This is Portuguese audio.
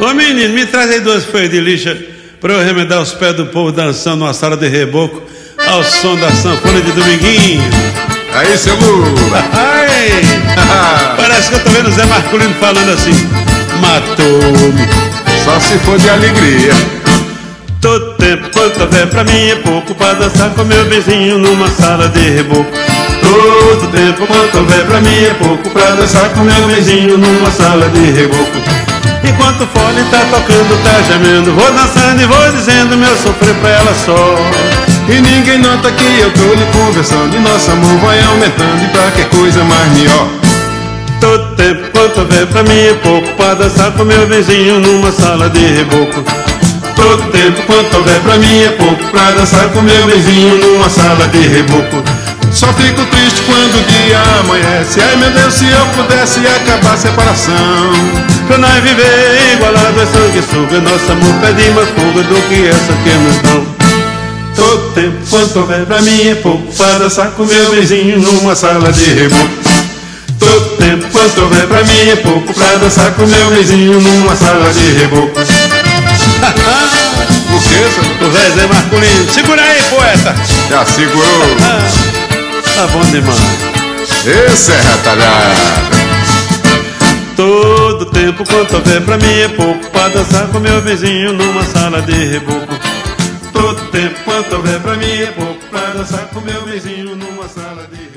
Ô menino, me traz aí 2 folhas de lixa pra eu remendar os pés do povo dançando numa sala de reboco ao som da sanfona de Dominguinho. Aí, seu Lula. Ai, parece que eu tô vendo o Zé Marculino falando assim: matou-me. Só se for de alegria. Todo tempo quanto houver pra mim é pouco pra dançar com meu vizinho numa sala de reboco. Todo tempo quanto houver pra mim é pouco pra dançar com meu vizinho numa sala de reboco. Enquanto o fole tá tocando, tá gemendo, vou dançando e vou dizendo meu sofrer pra ela só. E ninguém nota que eu tô lhe conversando, e nosso amor vai aumentando, e pra que coisa mais melhor. Todo tempo quanto houver pra mim é pouco pra dançar com meu vizinho numa sala de reboco. Todo tempo quanto houver pra mim é pouco pra dançar com meu vizinho numa sala de reboco. Só fico triste quando o dia amanhece. Ai meu Deus, se eu pudesse acabar a separação. Pra nós viver igualado é sanguessuga, nosso amor pede mais fuga do que essa que nos dão. Todo tempo quanto houver pra mim é pouco pra dançar com meu vizinho numa sala de reboco. Todo tempo quanto houver pra mim é pouco pra dançar com meu vizinho numa sala de reboco. O que, senhor? O velho Zé Marculino, segura aí, poeta. Já segurou. Tá bom demais. Esse é retalhado. Todo tempo quanto houver pra mim é pouco pra dançar com meu vizinho numa sala de reboco. Todo tempo quanto houver pra mim é pouco pra dançar com meu vizinho numa sala de reboco.